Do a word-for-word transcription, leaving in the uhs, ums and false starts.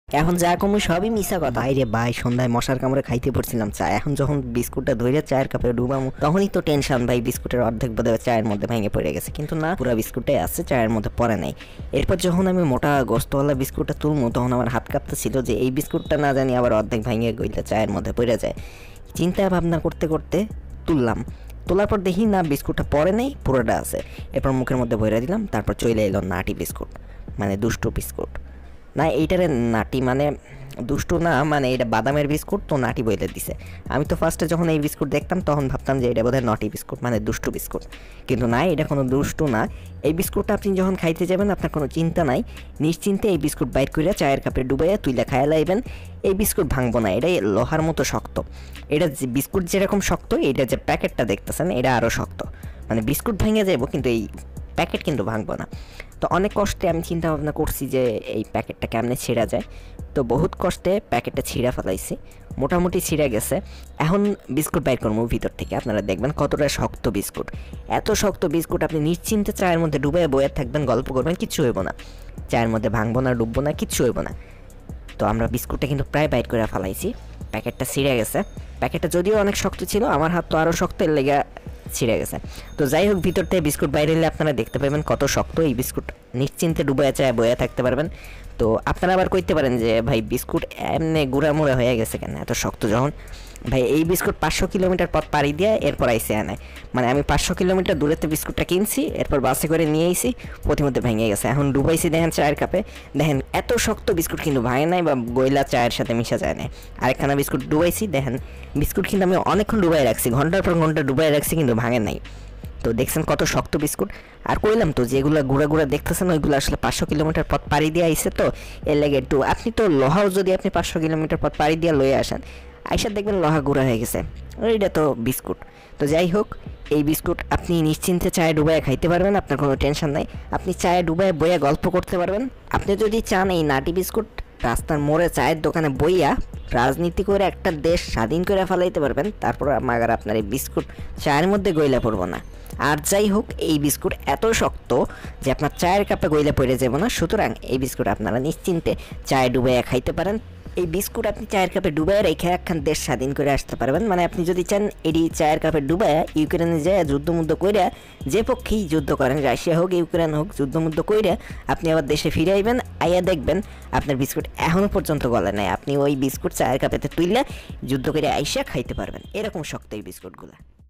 এখন যা কমু সবই মিছা কথা। আরে ভাই, সন্ধ্যায় মশার কামড়ে খাইতে পড়ছিলাম চা, এখন যখন বিস্কুটটা ধরে চায়ের কাপে ডুবামু তখনই তো টেনশন ভাই, বিস্কুটের অর্ধেক বোধহয় চায়ের মধ্যে ভেঙে পড়ে গেছে, কিন্তু না, পুরো বিস্কুটটাই আছে, চায়ের মধ্যে পড়ে নাই। এরপর যখন আমি মোটা গোস্তওয়ালা বিস্কুটটা তুলমু তখন আমার হাত কাঁপতে ছিল যে এই বিস্কুটটা না জানি আবার অর্ধেক ভেঙে গইলে চায়ের মধ্যে পড়ে যায়। চিন্তা ভাবনা করতে করতে তুললাম, তোলার পর দেখি না বিস্কুটটা পড়ে নেই, পুরোটা আছে। এরপর মুখের মধ্যে ভরে দিলাম, তারপর চলে এলো নাটি বিস্কুট, মানে দুষ্টু বিস্কুট। না, এইটারে নাটি মানে দুষ্টু না, মানে এটা বাদামের বিস্কুট, তো নাটি বইলে দিছে। আমি তো ফার্স্টে যখন এই বিস্কুট দেখতাম তখন ভাবতাম যে এটা বোধহয় নটি বিস্কুট, মানে দুষ্টু বিস্কুট, কিন্তু না, এটা কোনো দুষ্টু না। এই বিস্কুটটা আপনি যখন খাইতে যাবেন আপনার কোনো চিন্তা নাই, নিশ্চিন্তে এই বিস্কুট বাইর করে চায়ের কাপে ডুবাইয়া তুইলা খাইয়া লাইবেন। এই বিস্কুট ভাঙবো না, এটাই লোহার মতো শক্ত। এটা যে বিস্কুট যেরকম শক্ত, এটা যে প্যাকেটটা দেখতেছেন এটা আরও শক্ত, মানে বিস্কুট ভেঙে যাবো কিন্তু এই প্যাকেট কিন্তু ভাঙবো না। তো অনেক কষ্টে আমি চিন্তা ভাবনা করছি যে এই প্যাকেটটা কেমনে ছিঁড়া যায়, তো বহুত কষ্টে প্যাকেটটা ছিঁড়া ফেলাইছি, মোটামুটি ছিঁড়ে গেছে। এখন বিস্কুট বাইর করবো ভিতর থেকে, আপনারা দেখবেন কতটা শক্ত বিস্কুট। এত শক্ত বিস্কুট আপনি নিশ্চিন্তে চায়ের মধ্যে ডুবে বয়ে থাকবেন, গল্প করবেন, কিচ্ছু হইব না, চায়ের মধ্যে ভাঙবো না, ডুববো না, কিচ্ছু হইব না। তো আমরা বিস্কুটটা কিন্তু প্রায় বাইর করে ফেলাইছি, প্যাকেটটা ছিঁড়ে গেছে। প্যাকেটটা যদিও অনেক শক্ত ছিল, আমার হাত তো আরও শক্ত, এর লেগে ছিঁড়ে গেছে। তো যাই হোক, ভিতর থেকে বিস্কুট বাইরে এলে আপনারা দেখতে পাবেন কত শক্ত এই বিস্কুট, নিশ্চিন্তে ডুবে চায় বয়ে থাকতে পারবেন। তো আপনারা আবার কইতে পারেন যে ভাই বিস্কুট এমনি গুঁড়ামুড়া হয়ে গেছে কেন এত শক্ত? যখন ভাই এই বিস্কুট পাঁচশো কিলোমিটার পথ পাড়ি দিয়ে এরপর আইসে আনে, মানে আমি পাঁচশো কিলোমিটার দূরেতে বিস্কুটটা কিনছি, এরপর বাসে করে নিয়ে আইসি, প্রতিমধ্যে ভেঙে গেছে। এখন ডুবাইছি দেখেন চায়ের কাপে, দেখেন এত শক্ত বিস্কুট কিন্তু ভাঙে নাই বা গইলা চায়ের সাথে মিশা যায় না। আরেকখানা বিস্কুট ডুবাইছি, দেখেন বিস্কুট কিন্তু আমি অনেকক্ষণ ডুবাই রাখছি, ঘন্টার পর ঘন্টা ডুবাই রাখছি, কিন্তু ভাঙে নাই। তো দেখছেন কত শক্ত বিস্কুট। আর কইলাম তো যেগুলো গুঁড়া গুঁড়া দেখতেছেন ওইগুলো আসলে পাঁচশো কিলোমিটার পথ পাড়ি দিয়ে আইসে, তো এর লেগে একটু, আপনি তো লোহাও যদি আপনি পাঁচশো কিলোমিটার পথ পাড়ি দিয়ে লয়ে আসেন, আইসা দেখবেন লোহা গুঁড়া হয়ে গেছে। এইটা তো বিস্কুট। তো যাই হোক, এই বিস্কুট আপনি নিশ্চিন্তে চায়ে ডুবাইয়া খাইতে পারবেন, আপনার কোনো টেনশন নাই। আপনি চায়ে ডুবাইয়া বইয়া গল্প করতে পারবেন। আপনি যদি চান এই নাটি বিস্কুট রাস্তার মোড়ে চায়ের দোকানে বইয়া রাজনীতি করে একটা দেশ স্বাধীন করে ফেলাইতে পারবেন, তারপর মাগার আপনার এই বিস্কুট চায়ের মধ্যে গইলা পড়বো না। আর যাই হোক, এই বিস্কুট এত শক্ত যে আপনার চায়ের কাপে গইলা পড়ে যাব না, সুতরাং এই বিস্কুট আপনারা নিশ্চিন্তে চায়ে ডুবাইয়া খাইতে পারেন। এই বিস্কুট আপনি চায়ের কাপে ডুবাইয়া রেখে একখান দেশ স্বাধীন করে আসতে পারবেন। মানে আপনি যদি চান এটি চায়ের কাপে ডুবাইয়া ইউক্রেনে যায় যুদ্ধ মুদ্ধ কইরা, যে পক্ষেই যুদ্ধ করেন, রাশিয়া হোক ইউক্রেন হোক, যুদ্ধ মুদ্ধ কইরা আপনি আবার দেশে ফিরে আইবেন, আইয়া দেখবেন আপনার বিস্কুট এখনও পর্যন্ত গলে নাই, আপনি ওই বিস্কুট চায়ের কাপেতে তুইলা যুদ্ধ করে আইসা খাইতে পারবেন। এরকম শক্ত এই বিস্কুটগুলো।